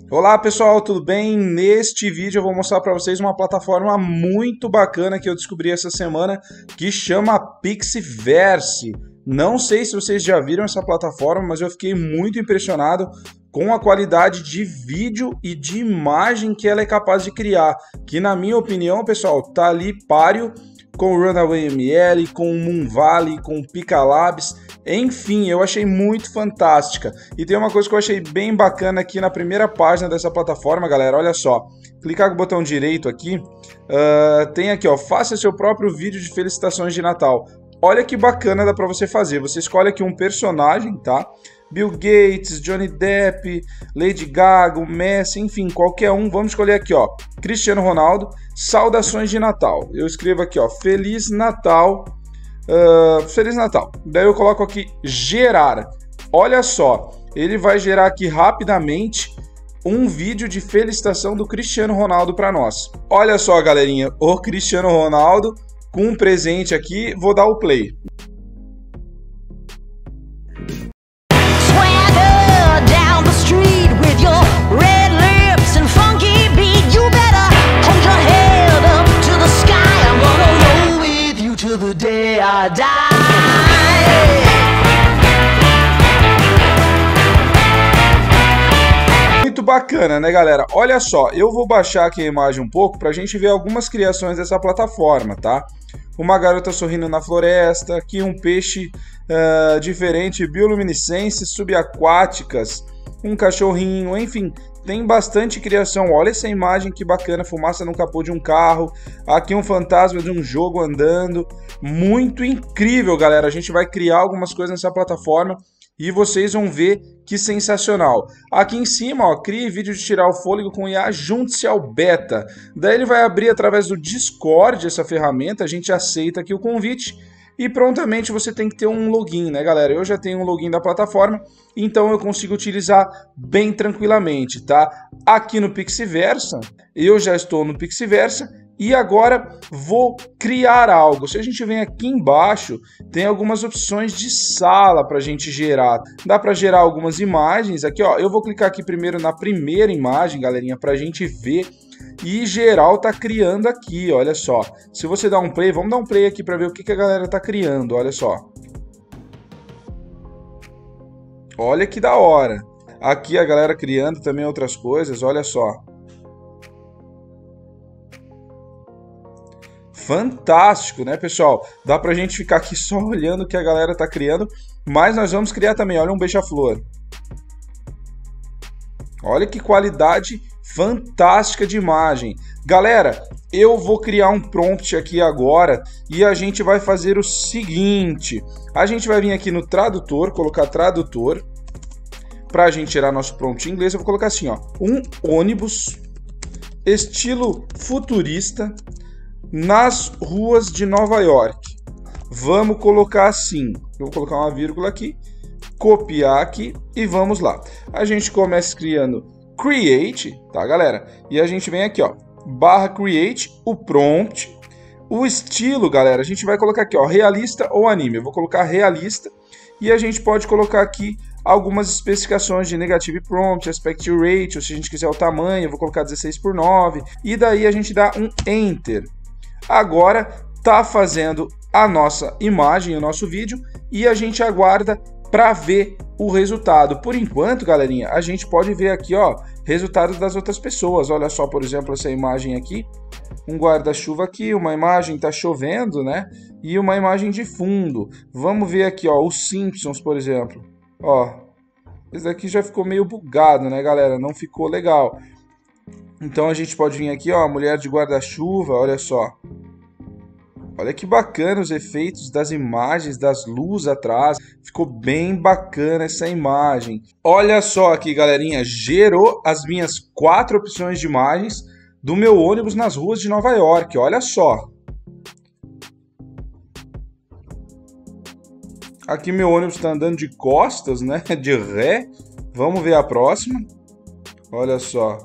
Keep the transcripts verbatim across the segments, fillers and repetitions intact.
Olá pessoal, tudo bem? Neste vídeo eu vou mostrar para vocês uma plataforma muito bacana que eu descobri essa semana que chama Pixiverse. Não sei se vocês já viram essa plataforma, mas eu fiquei muito impressionado com a qualidade de vídeo e de imagem que ela é capaz de criar, que na minha opinião, pessoal, tá ali páreo com o Runaway M L, com o Moonvalley, com o Picalabs, enfim, eu achei muito fantástica. E tem uma coisa que eu achei bem bacana aqui na primeira página dessa plataforma, galera, olha só. Clicar com o botão direito aqui, uh, tem aqui, ó, faça seu próprio vídeo de felicitações de Natal. Olha que bacana dá pra você fazer. Você escolhe aqui um personagem, tá? Bill Gates, Johnny Depp, Lady Gaga, Messi, enfim, qualquer um. Vamos escolher aqui, ó, Cristiano Ronaldo, saudações de Natal. Eu escrevo aqui, ó, Feliz Natal, uh, Feliz Natal. Daí eu coloco aqui, gerar. Olha só, ele vai gerar aqui rapidamente um vídeo de felicitação do Cristiano Ronaldo para nós. Olha só, galerinha, o Cristiano Ronaldo com um presente aqui, vou dar o play. Muito bacana, né, galera? Olha só, eu vou baixar aqui a imagem um pouco pra gente ver algumas criações dessa plataforma, tá? Uma garota sorrindo na floresta, aqui um peixe uh, diferente, bioluminescências subaquáticas, um cachorrinho, enfim, tem bastante criação. Olha essa imagem que bacana, fumaça no capô de um carro, aqui um fantasma de um jogo andando, muito incrível, galera. A gente vai criar algumas coisas nessa plataforma e vocês vão ver que sensacional. Aqui em cima, ó, crie vídeo de tirar o fôlego com I A, junte-se ao beta. Daí ele vai abrir através do Discord essa ferramenta, a gente aceita aqui o convite e prontamente você tem que ter um login, né, galera? Eu já tenho um login da plataforma, então eu consigo utilizar bem tranquilamente, tá? Aqui no Pixiverse, eu já estou no Pixiverse e agora vou criar algo. Se a gente vem aqui embaixo, tem algumas opções de sala para a gente gerar. Dá para gerar algumas imagens. Aqui, ó, eu vou clicar aqui primeiro na primeira imagem, galerinha, para a gente ver. E geral tá criando aqui, olha só. Se você dá um play, vamos dar um play aqui para ver o que, que a galera tá criando, olha só. Olha que da hora. Aqui a galera criando também outras coisas, olha só. Fantástico, né, pessoal? Dá pra gente ficar aqui só olhando o que a galera tá criando, mas nós vamos criar também, olha um beija-flor. Olha que qualidade fantástica de imagem. Galera, eu vou criar um prompt aqui agora e a gente vai fazer o seguinte. A gente vai vir aqui no tradutor, colocar tradutor. Para a gente tirar nosso prompt em inglês, eu vou colocar assim, ó, um ônibus estilo futurista nas ruas de Nova York. Vamos colocar assim, eu vou colocar uma vírgula aqui, copiar aqui e vamos lá. A gente começa criando create, tá, galera? E a gente vem aqui, ó, barra create, o prompt, o estilo, galera, a gente vai colocar aqui, ó, realista ou anime. Eu vou colocar realista e a gente pode colocar aqui algumas especificações de negative prompt, aspect ratio, se a gente quiser o tamanho, eu vou colocar dezesseis por nove e daí a gente dá um enter. Agora tá fazendo a nossa imagem, o nosso vídeo e a gente aguarda para ver o resultado. Por enquanto, galerinha, a gente pode ver aqui, ó, resultados das outras pessoas. Olha só, por exemplo, essa imagem aqui, um guarda-chuva aqui, uma imagem tá chovendo, né? E uma imagem de fundo. Vamos ver aqui, ó, os Simpsons, por exemplo. Ó, esse daqui já ficou meio bugado, né, galera? Não ficou legal. Então a gente pode vir aqui, ó, a mulher de guarda-chuva, olha só. Olha que bacana os efeitos das imagens, das luzes atrás. Ficou bem bacana essa imagem. Olha só aqui, galerinha, gerou as minhas quatro opções de imagens do meu ônibus nas ruas de Nova York. Olha só. Aqui meu ônibus está andando de costas, né? De ré. Vamos ver a próxima. Olha só.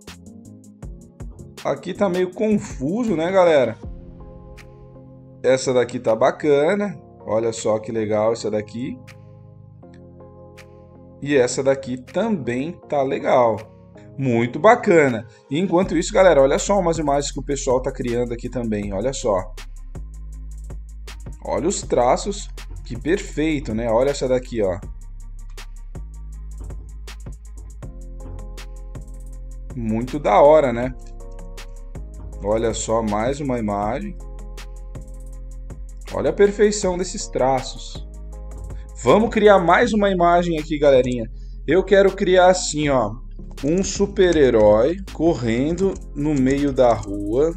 Aqui tá meio confuso, né, galera? Essa daqui tá bacana. Olha só que legal essa daqui. E essa daqui também tá legal. Muito bacana. E enquanto isso, galera, olha só umas imagens que o pessoal está criando aqui também, olha só. Olha os traços, que perfeito, né? Olha essa daqui, ó. Muito da hora, né? Olha só, mais uma imagem. Olha a perfeição desses traços. Vamos criar mais uma imagem aqui, galerinha. Eu quero criar assim, ó, um super-herói correndo no meio da rua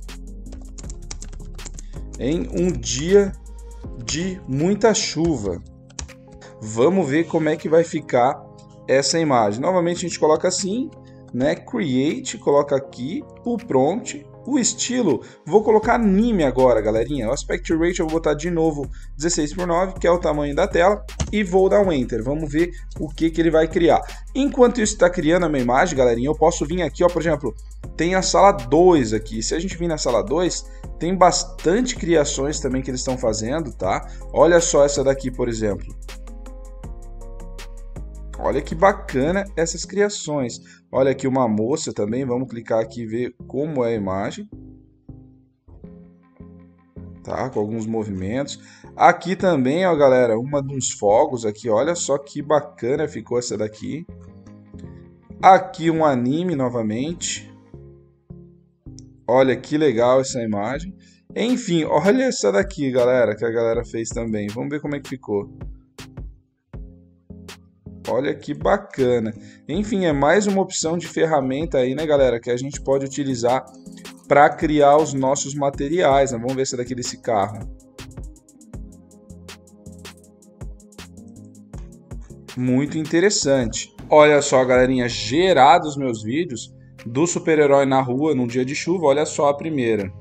em um dia de muita chuva. Vamos ver como é que vai ficar essa imagem. Novamente a gente coloca assim, né? Create, coloca aqui o prompt, o estilo. Vou colocar anime agora, galerinha. O aspect ratio eu vou botar de novo dezesseis por nove, que é o tamanho da tela, e vou dar um enter. Vamos ver o que que ele vai criar. Enquanto isso está criando a minha imagem, galerinha, eu posso vir aqui, ó, por exemplo, tem a sala dois aqui. Se a gente vir na sala dois, tem bastante criações também que eles estão fazendo, tá? Olha só essa daqui, por exemplo. Olha que bacana essas criações. Olha aqui uma moça também, vamos clicar aqui e ver como é a imagem. Tá, com alguns movimentos. Aqui também, ó, galera, uma dos fogos aqui, olha só que bacana ficou essa daqui. Aqui um anime novamente. Olha que legal essa imagem. Enfim, olha essa daqui, galera, que a galera fez também. Vamos ver como é que ficou. Olha que bacana. Enfim, é mais uma opção de ferramenta aí, né, galera, que a gente pode utilizar para criar os nossos materiais, né? Vamos ver essa daqui desse carro. Muito interessante. Olha só, galerinha, gerados meus vídeos do super-herói na rua num dia de chuva. Olha só a primeira.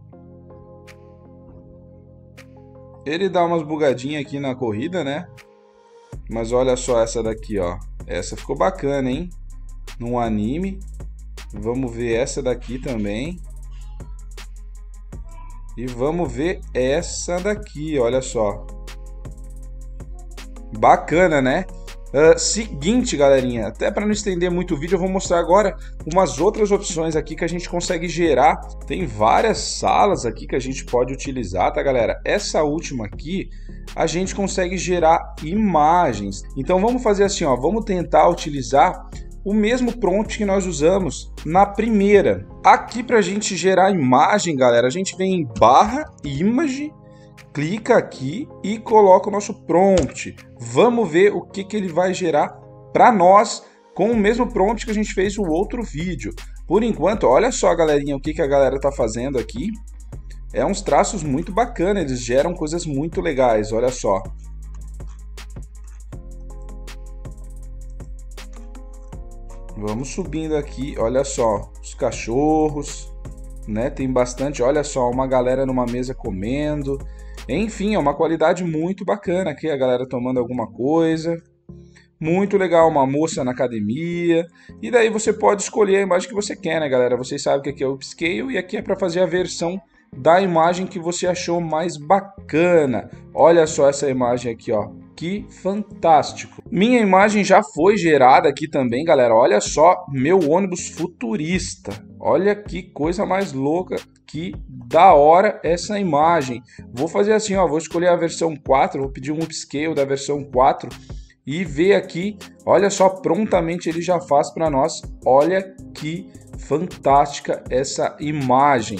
Ele dá umas bugadinhas aqui na corrida, né? Mas olha só essa daqui, ó. Essa ficou bacana, hein? Num anime. Vamos ver essa daqui também. E vamos ver essa daqui, olha só. Bacana, né? Uh, seguinte, galerinha, até para não estender muito o vídeo, eu vou mostrar agora umas outras opções aqui que a gente consegue gerar. Tem várias salas aqui que a gente pode utilizar, tá, galera? Essa última aqui, a gente consegue gerar imagens. Então vamos fazer assim, ó, vamos tentar utilizar o mesmo prompt que nós usamos na primeira. Aqui para a gente gerar imagem, galera, a gente vem em barra image, clica aqui e coloca o nosso prompt. Vamos ver o que, que ele vai gerar para nós com o mesmo prompt que a gente fez no outro vídeo. Por enquanto, olha só, galerinha, o que, que a galera tá fazendo aqui. É uns traços muito bacanas, eles geram coisas muito legais, olha só. Vamos subindo aqui, olha só, os cachorros, né? Tem bastante, olha só, uma galera numa mesa comendo. Enfim, é uma qualidade muito bacana aqui, a galera tomando alguma coisa. Muito legal, uma moça na academia. E daí você pode escolher a imagem que você quer, né, galera? Vocês sabem que aqui é o upscale e aqui é para fazer a versão da imagem que você achou mais bacana. Olha só essa imagem aqui, ó. Que fantástico. Minha imagem já foi gerada aqui também, galera. Olha só, meu ônibus futurista. Olha que coisa mais louca, que da hora essa imagem. Vou fazer assim, ó, vou escolher a versão quatro, vou pedir um upscale da versão quatro e ver aqui. Olha só, prontamente ele já faz para nós. Olha que fantástica essa imagem.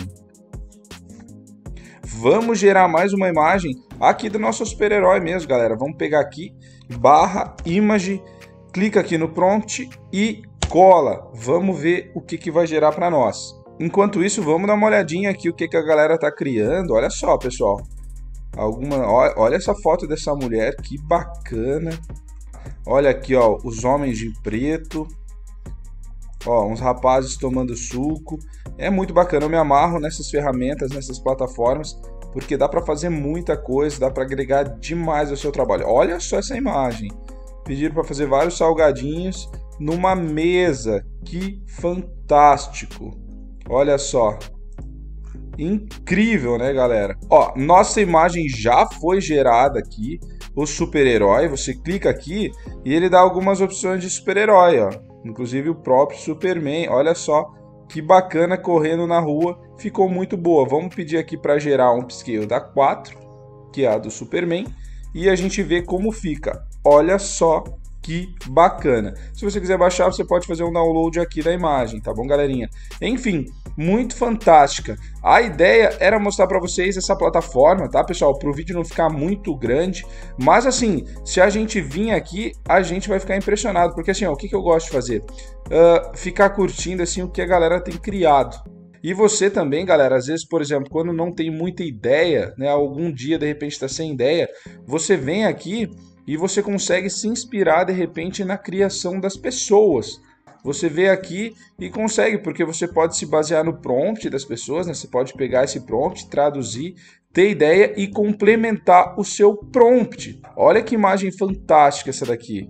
Vamos gerar mais uma imagem aqui do nosso super-herói mesmo, galera. Vamos pegar aqui, barra image, clica aqui no prompt e cola. Vamos ver o que, que vai gerar para nós. Enquanto isso, vamos dar uma olhadinha aqui o que, que a galera tá criando. Olha só, pessoal. Alguma, olha essa foto dessa mulher, que bacana. Olha aqui, ó, os homens de preto. Ó, uns rapazes tomando suco. É muito bacana, eu me amarro nessas ferramentas, nessas plataformas, porque dá para fazer muita coisa, dá para agregar demais ao seu trabalho. Olha só essa imagem. Pediram para fazer vários salgadinhos numa mesa. Que fantástico. Olha só. Incrível, né, galera? Ó, nossa imagem já foi gerada aqui. O super-herói, você clica aqui e ele dá algumas opções de super-herói, ó. inclusive o próprio Superman, olha só que bacana correndo na rua, ficou muito boa. Vamos pedir aqui para gerar um upscale da quatro, que é a do Superman, e a gente vê como fica. Olha só que bacana. Se você quiser baixar, você pode fazer um download aqui da imagem, tá bom, galerinha? Enfim, muito fantástica. A ideia era mostrar para vocês essa plataforma, tá, pessoal? Para o vídeo não ficar muito grande, mas assim, se a gente vir aqui, a gente vai ficar impressionado, porque assim, ó, o que, que eu gosto de fazer? Uh, ficar curtindo assim o que a galera tem criado. E você também, galera, às vezes, por exemplo, quando não tem muita ideia, né, algum dia de repente está sem ideia, você vem aqui e você consegue se inspirar de repente na criação das pessoas. Você vê aqui e consegue, porque você pode se basear no prompt das pessoas, né? Você pode pegar esse prompt, traduzir, ter ideia e complementar o seu prompt. Olha que imagem fantástica essa daqui.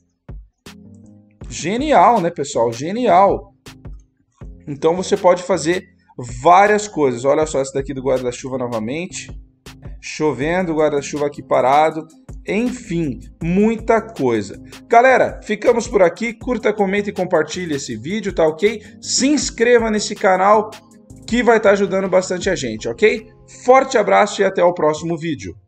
Genial, né, pessoal? Genial. Então você pode fazer várias coisas. Olha só essa daqui do guarda-chuva novamente. Chovendo, guarda-chuva aqui parado. Enfim, muita coisa. Galera, ficamos por aqui. Curta, comenta e compartilhe esse vídeo, tá ok? Se inscreva nesse canal que vai estar ajudando bastante a gente, ok? Forte abraço e até o próximo vídeo.